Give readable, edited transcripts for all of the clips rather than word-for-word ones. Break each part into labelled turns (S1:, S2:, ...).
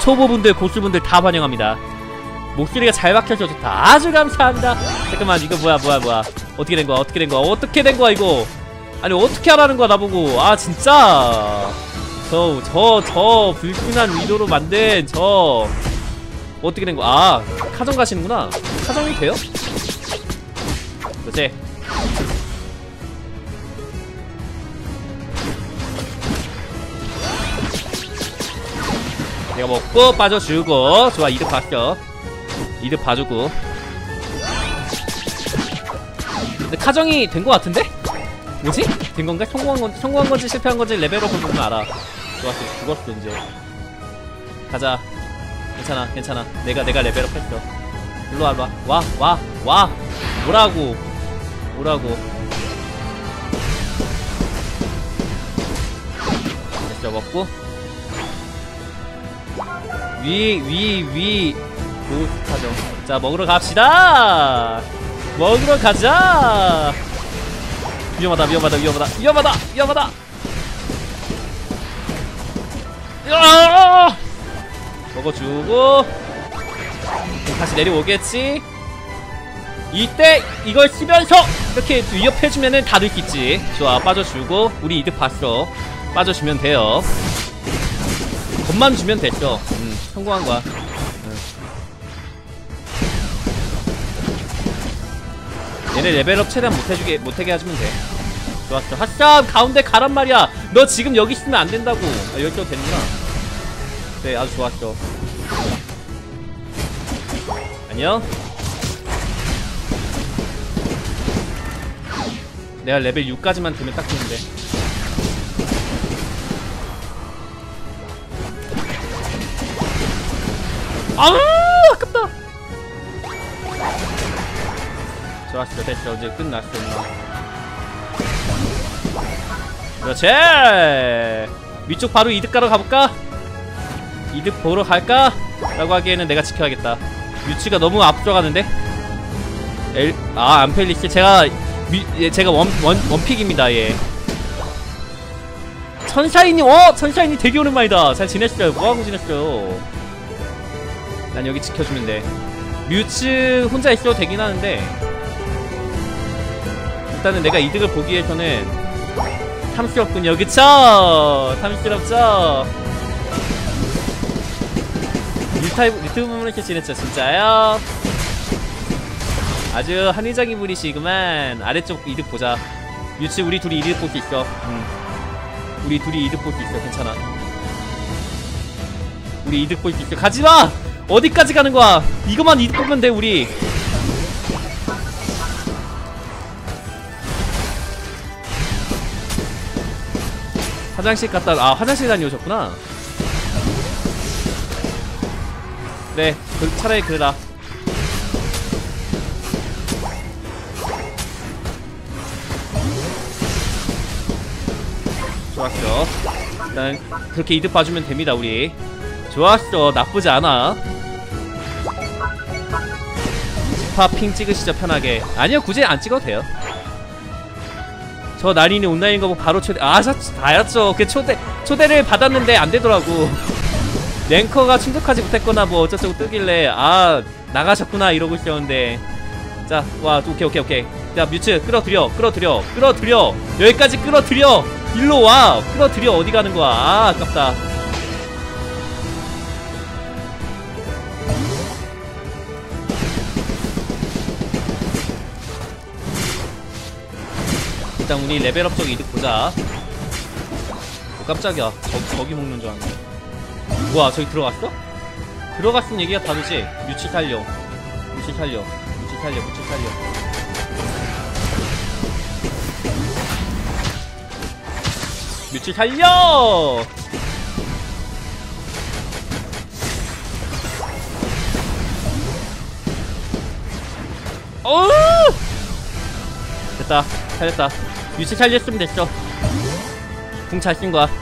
S1: 초보분들 고수분들 다 환영합니다. 목소리가 잘 박혀서 좋다. 아주 감사합니다. 잠깐만 이거 뭐야 어떻게 된 거야 이거. 아니 어떻게 하라는 거야 나보고. 아 진짜 저 불순한 의도로 만든 저 어떻게 된 거야. 아 카정 가시는구나. 카정이 돼요? 그렇지. 내가 먹고 빠져주고. 좋아 이득 봤어. 이득 봐주고. 근데 카정이 된 거 같은데? 뭐지? 된 건가? 성공한 건지 실패한 건지 레벨업을 보면 알아. 좋았어. 죽었어 이제. 가자. 괜찮아. 내가 레벨업 했어. 일로 와봐. 와. 오라고. 됐어 먹고. 위. 고스타정. 자 먹으러 갑시다. 먹으러 가자. 위험하다. 야! 먹어주고. 다시 내려오겠지. 이때 이걸 쓰면서 이렇게 위협해주면은 다 들 수 있지. 좋아 빠져주고. 우리 이득 봤어. 빠져주면 돼요. 겁만 주면 됐어. 성공한 거야. 얘네 레벨업 최대한 못하게 해주면 돼. 좋았어. 핫쌈 가운데 가란 말이야. 너 지금 여기 있으면 안 된다고. 아, 여기서 되는구나. 네 아주 좋았어. 안녕. 내가 레벨 6까지만 되면 딱 좋은데. 아 아깝다. 좋았어. 됐어. 이제 끝났어. 그렇지. 위쪽 바로 이득 가러 가볼까? 이득 보러 갈까? 라고 하기에는 내가 지켜야겠다. 뮤츠가 너무 앞서가는데? 암펠리스 제가 원픽입니다. 예. 천샤이님 천샤이님 되게 오랜만이다. 잘 지냈어요? 뭐하고 지냈어요? 난 여기 지켜주면 돼. 뮤츠 혼자 있어도 되긴 하는데 일단은 내가 이득을 보기 위해서는 탐스럽군요. 그쵸? 탐스럽죠? 유튜브 보면 이렇게 지냈죠? 진짜요? 아주 합리적인 분이시구만. 아래쪽 이득 보자. 뮤츠 우리 둘이 이득 볼 수 있어. 우리 둘이 이득 볼 수 있어. 괜찮아. 우리 이득 볼 수 있어. 가지마! 어디까지 가는 거야? 이거만 이득 보면 돼 우리. 화장실 갔다. 화장실 다녀오셨구나. 네 차라리 그러다. 좋았어. 일단 그렇게 이득 봐주면 됩니다 우리. 좋았어. 나쁘지 않아. 집합 핑 찍으시죠 편하게. 아니요 굳이 안 찍어도 돼요. 저 나린이 온라인 거 보고 바로 초대. 다였죠. 그 초대를 받았는데 안 되더라고. 랭커가 충족하지 못했거나 뭐 어쩌저쩌고 뜨길래 나가셨구나 이러고 있었는데. 자 와 오케이. 자 뮤츠 끌어들여. 여기까지 끌어들여. 일로 와. 끌어들여. 어디 가는 거야. 아깝다. 일단 우리 레벨업 쪽 이득 보자. 깜짝이야. 저기 먹는 줄 알았네. 뭐야 저기 들어갔어? 들어갔으면 얘기가 다르지. 뮤츠 살려. 뮤츠 살려! 됐다. 살렸다. 뮤츠 살렸으면 됐어. 궁 잘 쓴 거야.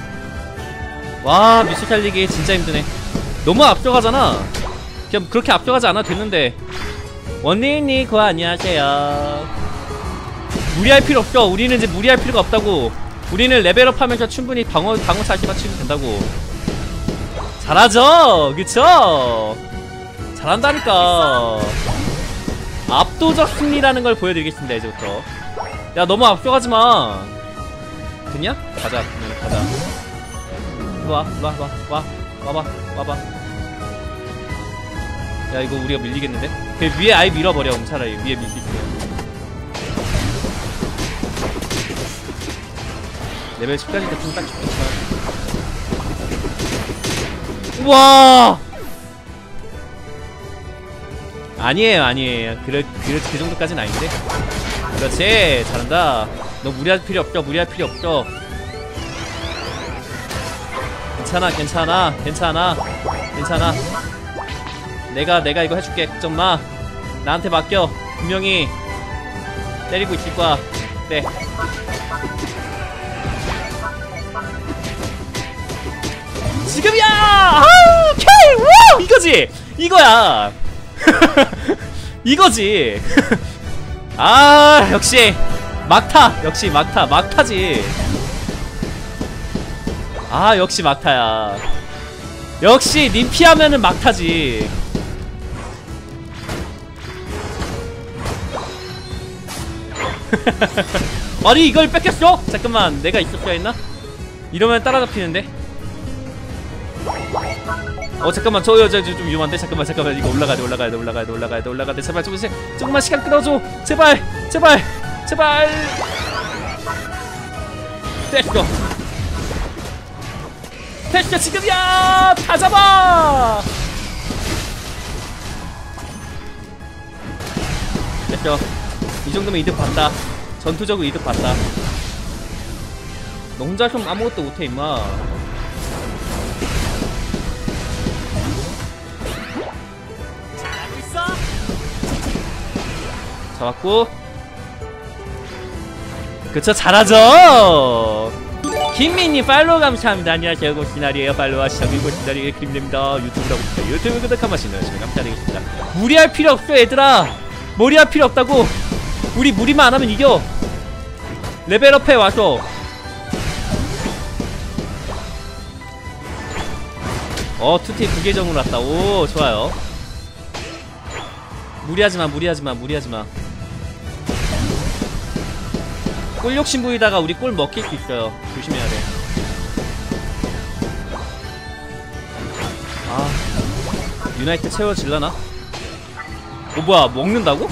S1: 와 뮤츠 살리기 진짜 힘드네. 너무 앞서가잖아. 그냥 그렇게 앞서가지 않아도 됐는데. 원니님 그거 안녕하세요. 무리할 필요 없어. 우리는 이제 무리할 필요가 없다고. 우리는 레벨업 하면서 충분히 방어 자시만 치면 된다고. 잘하죠? 그쵸? 잘한다니까. 압도적 승리라는 걸 보여드리겠습니다. 이제부터. 야 너무 앞서가지마. 됐냐? 가자. 가자. 일로와 와봐. 야 이거 우리가 밀리겠는데? 그 위에 아예 밀어버려. 차라리 위에 밀수 있어요. 레벨 10까지 됐으면 딱 좋겠다. 우와! 아니에요. 그 정도까지는 아닌데. 그렇지, 잘한다. 너 무리할 필요 없죠. 괜찮아. 내가 이거 해줄게. 걱정 마. 나한테 맡겨. 분명히 때리고 있을 거야. 네. 지금이야! 아, 오케이! 우! 이거지! 이거야! 이거지! 아, 역시 막타! 막타지! 아, 역시 막타야. 역시 님 피하면은 막타지. 아니 이걸 뺏겼어? 잠깐만, 내가 있었어야 했나? 이러면 따라잡히는데? 잠깐만, 좀 위험한데? 잠깐만, 이거 올라가야 돼. 제발 조금만 시간 끌어줘. 제발. 됐어, 지금이야! 다 잡아! 됐어. 이 정도면 이득 봤다. 전투적으로 이득 봤다. 너 혼자 좀 아무것도 못해, 임마. 잡았고. 그쵸, 잘하죠. 김민님 팔로우 감사합니다. 안녕하세요, 고시나리에요. 팔로우와 시작이 고시나리의 김입니다. 유튜브라고 있어요. 유튜브 구독 한 번씩 넣어주시면 감사드리겠습니다. 무리할 필요 없어, 얘들아. 무리할 필요 없다고. 우리 무리만 안 하면 이겨. 레벨업해 와서. 투티 9계정으로 왔다. 오, 좋아요. 무리하지마. 꿀 욕심 부리다가 우리 꿀 먹힐 수 있어요. 조심해야 돼. 아, 유나이트 채워질라나? 뭐야, 먹는다고?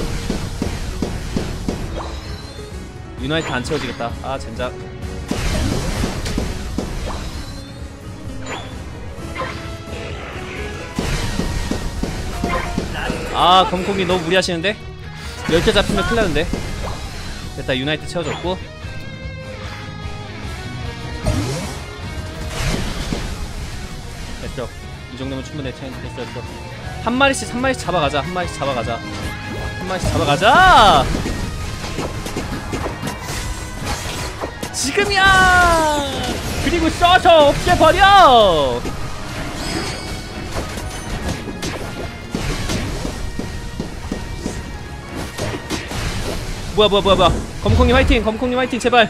S1: 유나이트 안 채워지겠다. 아, 젠장. 아, 검콩이 너무 무리하시는데? 10개 잡히면 큰일 나는데? 됐다, 유나이트 채워줬고. 됐죠. 이 정도면 충분해. 됐어. 한 마리씩 잡아가자. 지금이야! 그리고 써서 없애버려! 뭐야. 검콩님 화이팅, 제발.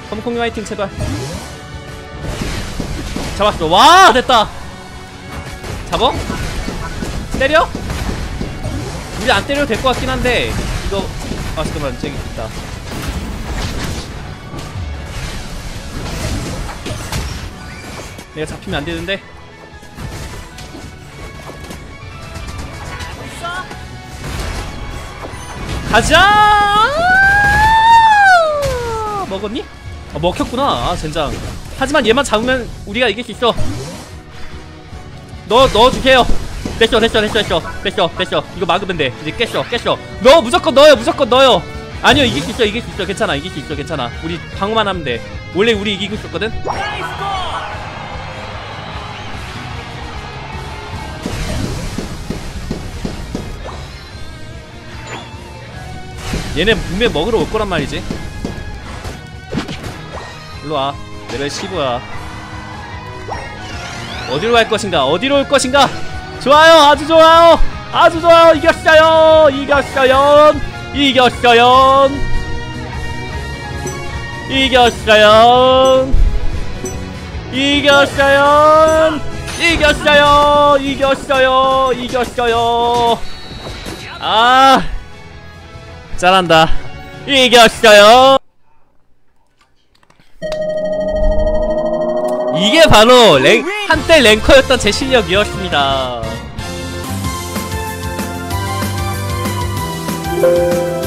S1: 잡았어. 와, 됐다. 잡어? 때려? 우리 안 때려도 될 것 같긴 한데, 이거. 아, 잠깐만, 저기 있다. 내가 잡히면 안 되는데. 가자! 먹었니? 먹혔구나. 아, 젠장. 하지만 얘만 잡으면 우리가 이길 수 있어. 넣어주세요. 됐어. 이거 막으면 돼. 이제 깼어. 무조건 넣어요. 아니요, 이길 수 있어. 괜찮아. 우리 방어만 하면 돼. 원래 우리 이기고 있었거든? 얘네 분명 먹으러 올 거란 말이지. 일로와. 레벨 15야. 어디로 갈 것인가? 좋아요. 아주 좋아요. 이겼어요. 이겼어요. 이겼어요. 이겼어요. 아, 잘한다. 이겼어요. 이게 바로 한때 랭커였던 제 실력이었습니다.